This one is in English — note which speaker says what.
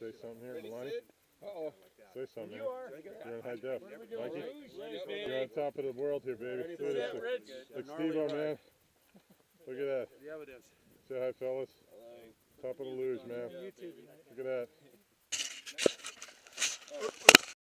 Speaker 1: say something here, Milani?
Speaker 2: Uh-oh.
Speaker 1: Say something, man.
Speaker 2: You are.
Speaker 1: You're on high def. Mikey,
Speaker 2: Baby.
Speaker 1: you're on top of the world here, baby. Look at
Speaker 2: Rich.
Speaker 1: like Steve-O, man. Look at that.
Speaker 2: The evidence.
Speaker 1: Say hi, fellas. Top of the luge, man. Look at that.